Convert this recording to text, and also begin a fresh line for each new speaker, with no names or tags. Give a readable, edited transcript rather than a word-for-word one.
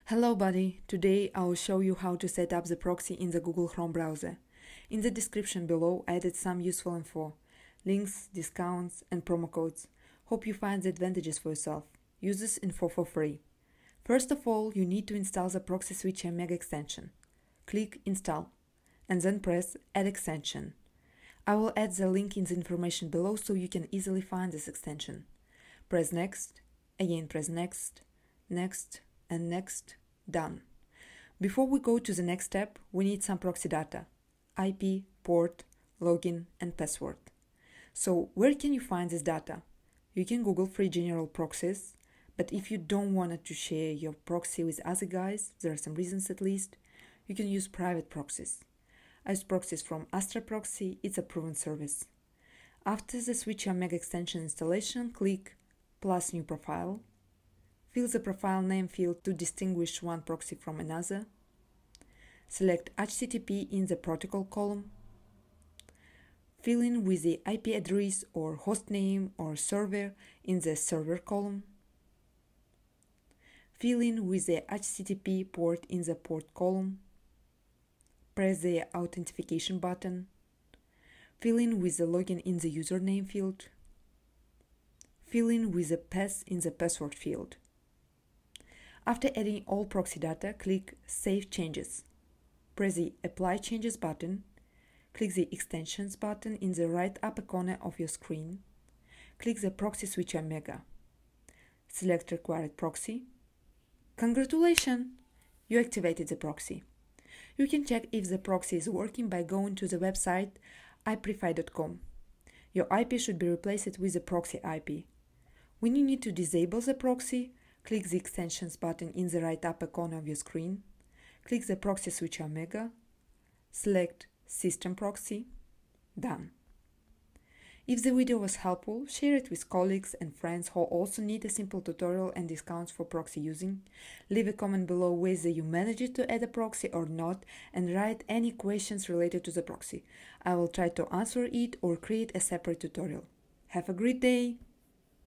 Hello buddy, today I will show you how to set up the proxy in the Google Chrome browser. In the description below I added some useful info, links, discounts and promo codes. Hope you find the advantages for yourself. Use this info for free. First of all, you need to install the Proxy Switcher Mega extension. Click Install and then press Add Extension. I will add the link in the information below so you can easily find this extension. Press Next, again press Next, Next, and next, done. Before we go to the next step, we need some proxy data: IP, port, login, and password. So where can you find this data? You can Google free general proxies, but if you don't want to share your proxy with other guys, there are some reasons at least, you can use private proxies. I use proxies from Astra Proxy, it's a proven service. After the Switcher Mega extension installation, click plus New Profile. Fill the profile name field to distinguish one proxy from another. Select HTTP in the protocol column. Fill in with the IP address or host name or server in the server column. Fill in with the HTTP port in the port column. Press the authentication button. Fill in with the login in the username field. Fill in with the pass in the password field. After adding all proxy data, click Save Changes. Press the Apply Changes button. Click the Extensions button in the right upper corner of your screen. Click the Proxy Switcher Mega. Select Required Proxy. Congratulations! You activated the proxy. You can check if the proxy is working by going to the website iprefy.com. Your IP should be replaced with the proxy IP. When you need to disable the proxy, click the Extensions button in the right upper corner of your screen. Click the Proxy Switcher Mega. Select System Proxy. Done. If the video was helpful, share it with colleagues and friends who also need a simple tutorial and discounts for proxy using. Leave a comment below whether you managed to add a proxy or not, and write any questions related to the proxy. I will try to answer it or create a separate tutorial. Have a great day!